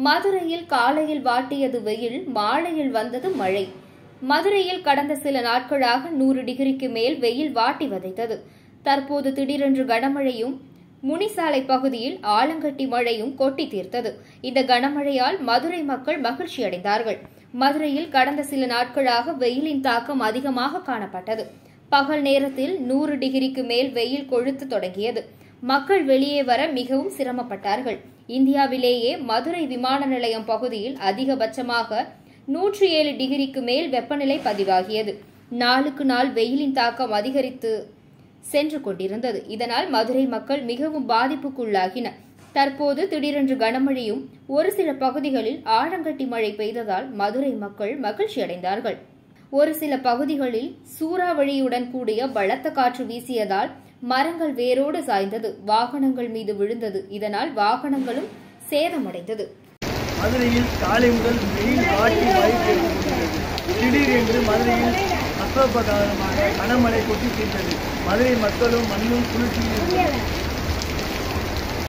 மதுரையில் காலையில் வாட்டியது வெயில், மாலையில் வந்தது மழை. மதுரையில் கடந்த சில நாட்களாக 100 டிகிரிக்கு மேல் வெயில் வாட்டி வதைத்தது. தற்போது திடீரென்று கனமழையும், முனிசாலை பகுதியில் ஆலங்கட்டி மழையும் கொட்டி தீர்த்தது. இந்த கனமழையால் மதுரை மக்கள் மகிழ்ச்சி அடைந்தார்கள். மதுரையில் கடந்த சில நாட்களாக வெயிலின் தாக்கம் அதிகமாக காணப்பட்டது. பகல் நேரத்தில் 100 டிகிரிக்கு மேல் வெயில் கொழுத்து தொடங்கியது. மக்கள் வெளியே வர மிகவும் சிரமப்பட்டார்கள். இந்தியாவிலேயே மதுரை விமான நிலையம் பகுதியில் அதிகபட்சமாக 107 டிகிரிக்கு மேல் வெப்பநிலை பதிவாகியது. நாளுக்கு நாள் வெயிலின் தாக்கம் அதிகரித்து சென்று கொண்டிருந்தது. இதனால் மதுரை மக்கள் மிகவும் பாதிப்புக்குள்ளாகினர். தற்போது திடீரென்று கனமழையும், ஒரு சில பகுதிகளில் ஆலங்கட்டி மழை பெய்ததால் மதுரை மக்கள் மகிழ்ச்சி அடைந்தார்கள். ஒரு சில பகுதிகளில் சூறாவளியுடன் கூடிய பலத்த காற்று வீசியதால் மரங்கள் வேரோடு சாய்ந்தது, வாகனங்கள் மீது விழுந்தது. இதனால் வாகனங்களும் சேதமடைந்தது. மதுரையில் காலை முதல் வெயில் வாட்டி வாய்ப்பு திடீரென்று மதுரையில் அசோகமான கனமழை கொட்டி தீர்த்தது. மதுரை மக்களும் மண்ணும் குளிர்ச்சியில்